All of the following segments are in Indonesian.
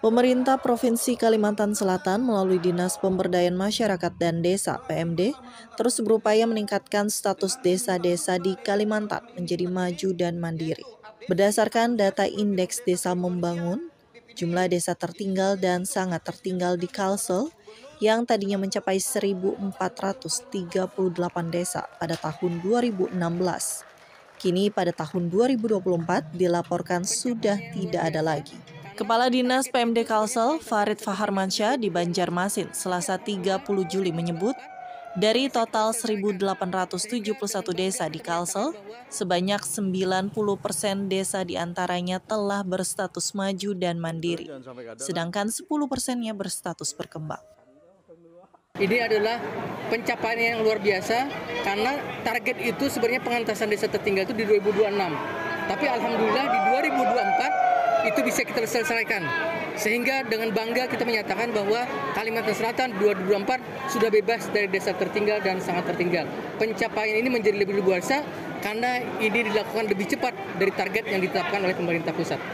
Pemerintah Provinsi Kalimantan Selatan melalui Dinas Pemberdayaan Masyarakat dan Desa (PMD) terus berupaya meningkatkan status desa-desa di Kalimantan menjadi maju dan mandiri. Berdasarkan data Indeks Desa Membangun, jumlah desa tertinggal dan sangat tertinggal di Kalsel yang tadinya mencapai 1.438 desa pada tahun 2016. Kini pada tahun 2024 dilaporkan sudah tidak ada lagi. Kepala Dinas PMD Kalsel, Farid Faharmansyah di Banjarmasin, Selasa 30 Juli menyebut, dari total 1.871 desa di Kalsel, sebanyak 90% desa diantaranya telah berstatus maju dan mandiri, sedangkan 10%-nya berstatus berkembang. Ini adalah pencapaian yang luar biasa karena target itu sebenarnya pengentasan desa tertinggal itu di 2026. Tapi alhamdulillah di 2024 itu bisa kita selesaikan. Sehingga dengan bangga kita menyatakan bahwa Kalimantan Selatan 2024 sudah bebas dari desa tertinggal dan sangat tertinggal. Pencapaian ini menjadi lebih luar biasa karena ini dilakukan lebih cepat dari target yang ditetapkan oleh pemerintah pusat.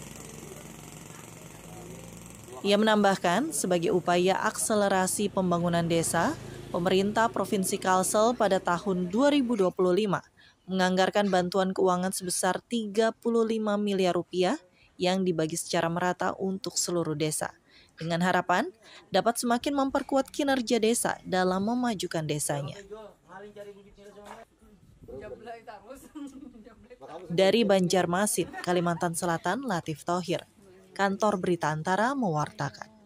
Ia menambahkan, sebagai upaya akselerasi pembangunan desa, pemerintah Provinsi Kalsel pada tahun 2025 menganggarkan bantuan keuangan sebesar 35 miliar rupiah yang dibagi secara merata untuk seluruh desa, dengan harapan dapat semakin memperkuat kinerja desa dalam memajukan desanya. Dari Banjarmasin, Kalimantan Selatan, Latif Thohir, Kantor Berita Antara mewartakan.